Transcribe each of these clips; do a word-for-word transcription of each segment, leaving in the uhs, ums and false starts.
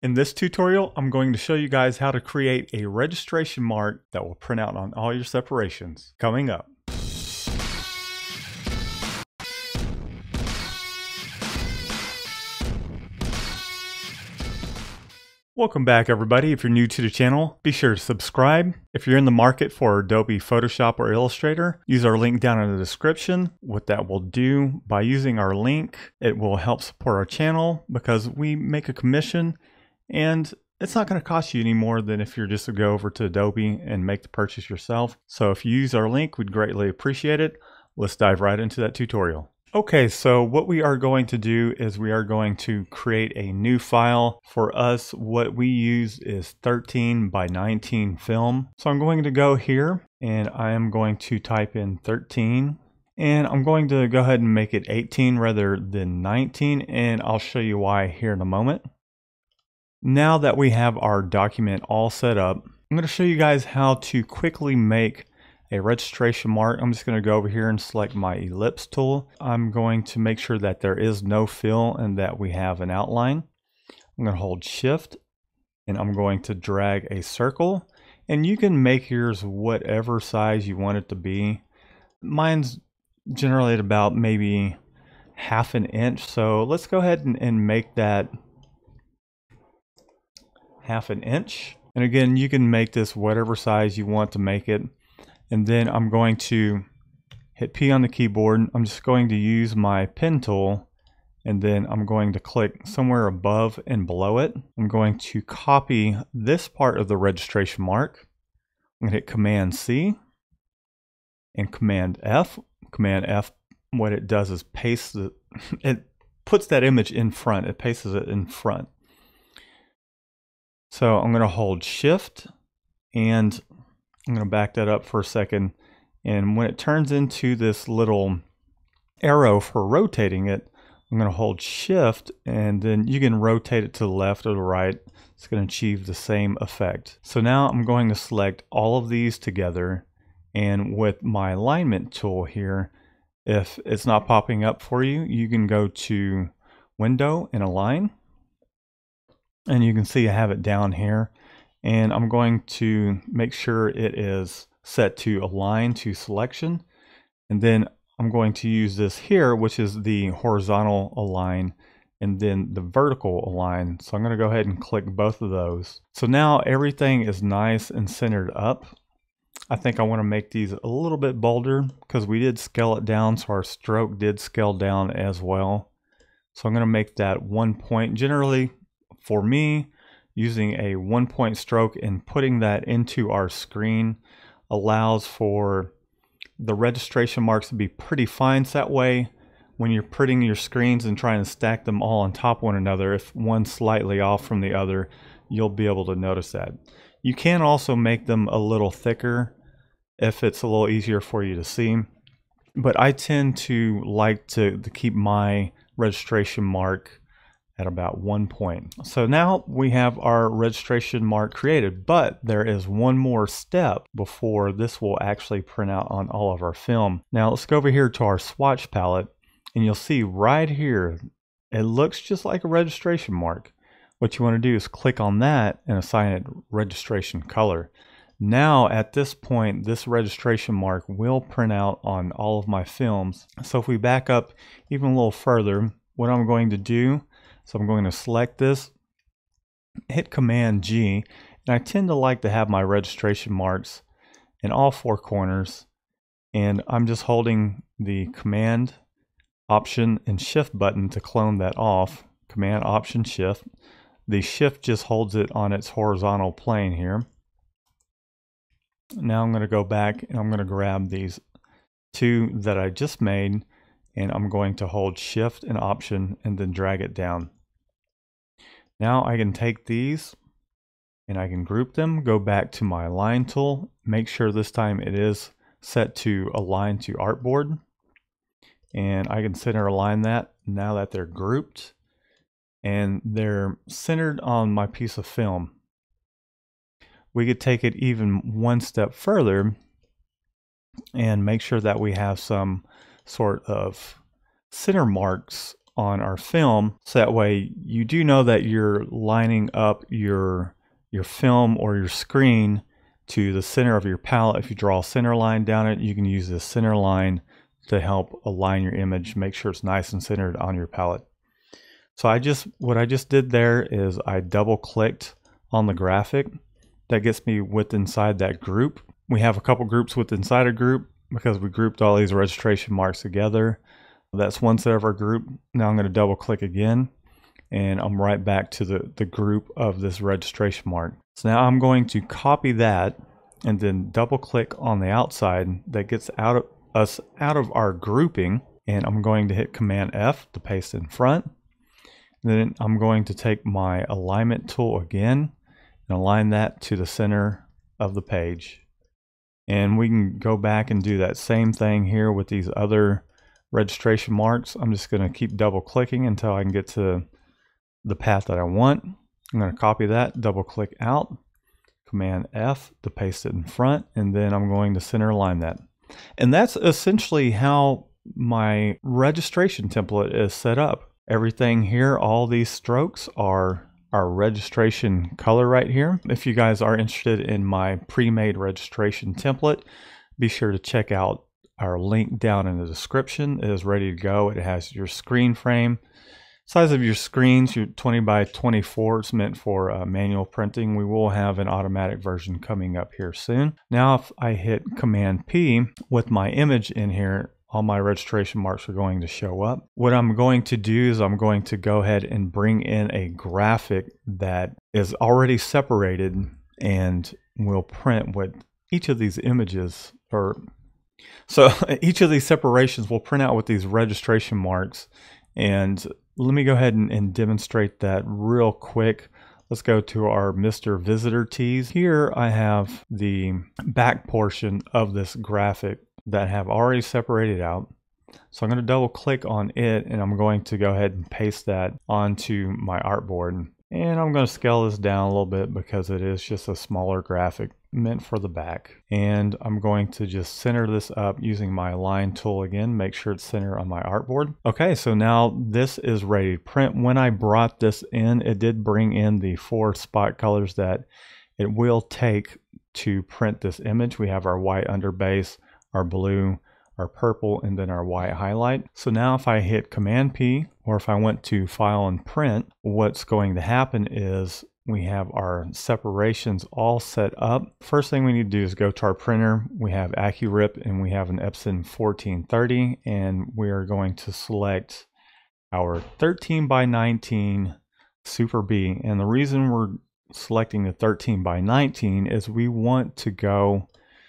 In this tutorial, I'm going to show you guys how to create a registration mark that will print out on all your separations. Coming up. Welcome back, everybody. If you're new to the channel, be sure to subscribe. If you're in the market for Adobe Photoshop or Illustrator, use our link down in the description. What that will do, by using our link, it will help support our channel because we make a commission and it's not going to cost you any more than if you're just to go over to Adobe and make the purchase yourself. So if you use our link, we'd greatly appreciate it. Let's dive right into that tutorial. Okay, so what we are going to do is we are going to create a new file. For us, what we use is thirteen by nineteen film. So I'm going to go here and I am going to type in thirteen. And I'm going to go ahead and make it eighteen rather than nineteen, and I'll show you why here in a moment. Now that we have our document all set up, I'm going to show you guys how to quickly make a registration mark. I'm just going to go over here and select my ellipse tool. I'm going to make sure that there is no fill and that we have an outline. I'm going to hold shift and I'm going to drag a circle, and you can make yours whatever size you want it to be. Mine's generally at about maybe half an inch, so let's go ahead and, and make that half an inch. And again, you can make this whatever size you want to make it. And then I'm going to hit P on the keyboard. I'm just going to use my pen tool, and then I'm going to click somewhere above and below it. I'm going to copy this part of the registration mark. I'm going to hit Command C and Command F. Command F, what it does is paste the, it puts that image in front. It pastes it in front. So I'm going to hold shift and I'm going to back that up for a second, and when it turns into this little arrow for rotating it, I'm going to hold shift, and then you can rotate it to the left or the right. It's going to achieve the same effect. So now I'm going to select all of these together, and with my alignment tool here, if it's not popping up for you, you can go to Window and Align, and you can see I have it down here. And I'm going to make sure it is set to align to selection. And then I'm going to use this here, which is the horizontal align and then the vertical align. So I'm going to go ahead and click both of those. So now everything is nice and centered up. I think I want to make these a little bit bolder because we did scale it down. So our stroke did scale down as well. So I'm going to make that one point. Generally, for me, using a one point stroke and putting that into our screen allows for the registration marks to be pretty fine. So that way, when you're printing your screens and trying to stack them all on top of one another, if one's slightly off from the other, you'll be able to notice that. You can also make them a little thicker if it's a little easier for you to see. But I tend to like to, to keep my registration mark at about one point. So now we have our registration mark created, but there is one more step before this will actually print out on all of our film. Now let's go over here to our swatch palette, and you'll see right here, it looks just like a registration mark. What you want to do is click on that and assign it registration color. Now at this point, this registration mark will print out on all of my films. So if we back up even a little further, what I'm going to do, so I'm going to select this, hit Command G, and I tend to like to have my registration marks in all four corners, and I'm just holding the Command, Option, and Shift button to clone that off. Command, Option, Shift. The Shift just holds it on its horizontal plane here. Now I'm going to go back and I'm going to grab these two that I just made, and I'm going to hold Shift and Option and then drag it down. Now I can take these and I can group them, go back to my Align tool, make sure this time it is set to Align to Artboard, and I can center align that now that they're grouped and they're centered on my piece of film. We could take it even one step further and make sure that we have some sort of center marks on our film, so that way you do know that you're lining up your your film or your screen to the center of your palette. If you draw a center line down it, you can use this center line to help align your image, make sure it's nice and centered on your palette. So I just, what I just did there is I double clicked on the graphic. That gets me with inside that group. We have a couple groups with inside a group because we grouped all these registration marks together. That's one set of our group. Now I'm going to double click again and I'm right back to the, the group of this registration mark. So now I'm going to copy that and then double click on the outside that gets out of us out of our grouping, and I'm going to hit Command F to paste in front. Then I'm going to take my alignment tool again and align that to the center of the page. And we can go back and do that same thing here with these other registration marks. I'm just going to keep double clicking until I can get to the path that I want. I'm going to copy that, double click out, Command F to paste it in front, and then I'm going to center align that. And that's essentially how my registration template is set up. Everything here, all these strokes are our registration color right here. If you guys are interested in my pre-made registration template, be sure to check out our link down in the description. It is ready to go. It has your screen frame. Size of your screens, your twenty by twenty-four. It's meant for uh, manual printing. We will have an automatic version coming up here soon. Now if I hit Command P with my image in here, all my registration marks are going to show up. What I'm going to do is I'm going to go ahead and bring in a graphic that is already separated and will print what each of these images, or so each of these separations will print out with these registration marks. And let me go ahead and, and demonstrate that real quick. Let's go to our Mister Visitor tees. Here I have the back portion of this graphic that have already separated out. So I'm going to double click on it and I'm going to go ahead and paste that onto my artboard. And I'm going to scale this down a little bit because it is just a smaller graphic meant for the back. And I'm going to just center this up using my align tool again, make sure it's centered on my artboard. Okay, so now this is ready to print. When I brought this in, it did bring in the four spot colors that it will take to print this image. We have our white underbase, our blue, our purple, and then our white highlight. So now if I hit Command P, or if I went to File and Print, what's going to happen is we have our separations all set up. First thing we need to do is go to our printer. We have AccuRip and we have an Epson fourteen thirty, and we are going to select our thirteen by nineteen Super B. And the reason we're selecting the thirteen by nineteen is we want to go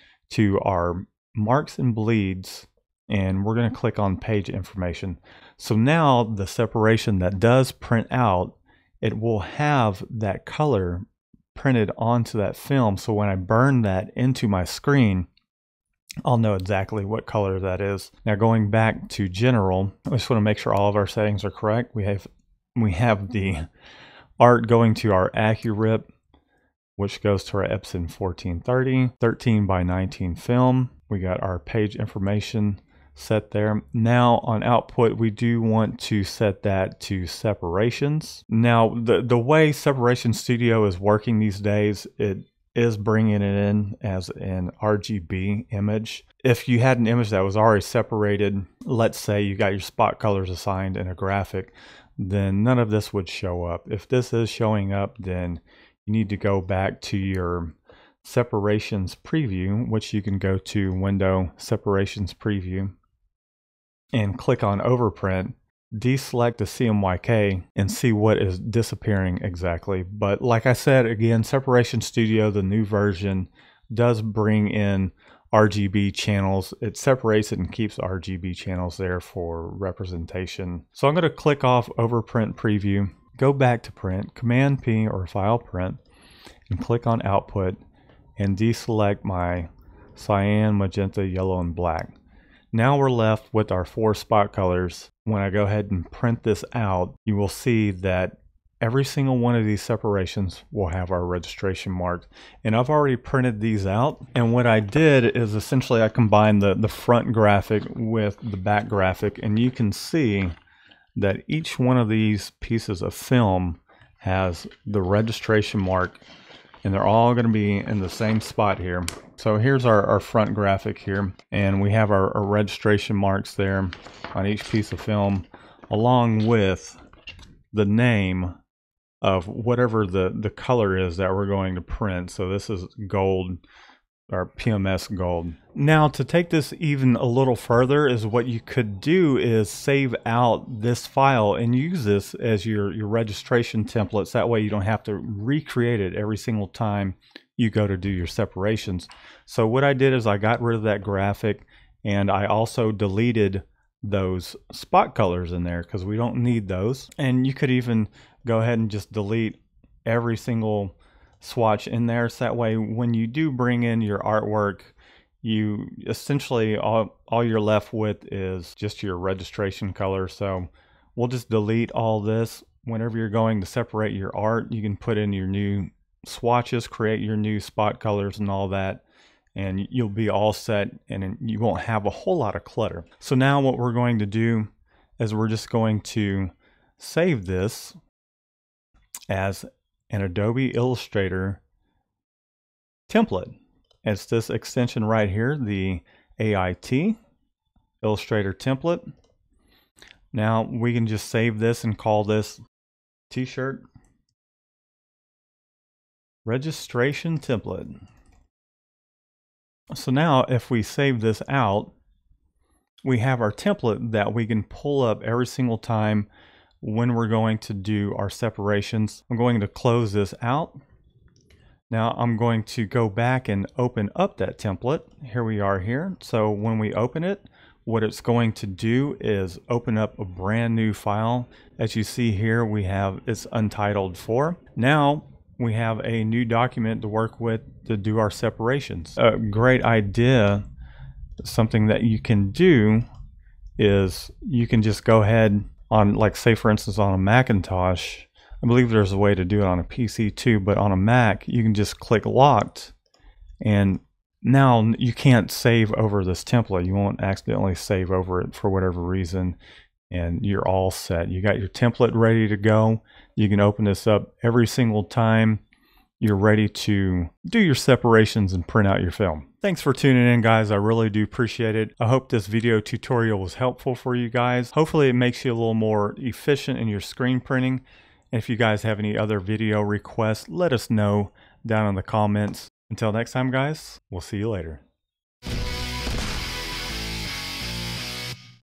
to our marks and bleeds, and we're going to click on page information. So now the separation that does print out, it will have that color printed onto that film. So when I burn that into my screen, I'll know exactly what color that is. Now going back to general, I just want to make sure all of our settings are correct. We have we have the art going to our AccuRip, which goes to our Epson fourteen thirty, thirteen by nineteen film. We got our page information set there. Now on output, we do want to set that to separations. Now the, the way Separation Studio is working these days, it is bringing it in as an R G B image. If you had an image that was already separated, let's say you got your spot colors assigned in a graphic, then none of this would show up. If this is showing up, then you need to go back to your separations preview, which you can go to Window Separations Preview and click on Overprint, deselect the C M Y K and see what is disappearing exactly. But like I said, again, Separation Studio, the new version, does bring in R G B channels. It separates it and keeps R G B channels there for representation. So I'm going to click off Overprint Preview, go back to Print, Command P or File Print, and click on Output and deselect my cyan, magenta, yellow, and black. Now we're left with our four spot colors. When I go ahead and print this out, you will see that every single one of these separations will have our registration mark. And I've already printed these out. And what I did is essentially I combined the, the front graphic with the back graphic, and you can see that each one of these pieces of film has the registration mark, and they're all going to be in the same spot here. So here's our, our front graphic here, and we have our, our registration marks there on each piece of film, along with the name of whatever the, the color is that we're going to print. So this is gold, or P M S gold. Now, to take this even a little further, is what you could do is save out this file and use this as your, your registration templates. That way you don't have to recreate it every single time you go to do your separations. So what I did is I got rid of that graphic, and I also deleted those spot colors in there because we don't need those. And you could even go ahead and just delete every single swatch in there, so that way when you do bring in your artwork, you essentially all, all you're left with is just your registration color. So we'll just delete all this. Whenever you're going to separate your art, you can put in your new swatches, create your new spot colors and all that, and you'll be all set, and you won't have a whole lot of clutter. So now what we're going to do is we're just going to save this as an Adobe Illustrator template. It's this extension right here, the A I T, Illustrator template. Now we can just save this and call this t-shirt registration template. So now if we save this out, we have our template that we can pull up every single time when we're going to do our separations. I'm going to close this out. Now I'm going to go back and open up that template. Here we are here. So when we open it, what it's going to do is open up a brand new file. As you see here, we have it's untitled four. Now we have a new document to work with to do our separations. A great idea, something that you can do is you can just go ahead on, like say for instance on a Macintosh, I believe there's a way to do it on a P C too, but on a Mac you can just click locked, and now you can't save over this template. You won't accidentally save over it for whatever reason, and you're all set. You got your template ready to go. You can open this up every single time you're ready to do your separations and print out your film. Thanks for tuning in, guys. I really do appreciate it. I hope this video tutorial was helpful for you guys. Hopefully it makes you a little more efficient in your screen printing. And if you guys have any other video requests, let us know down in the comments. Until next time, guys, we'll see you later.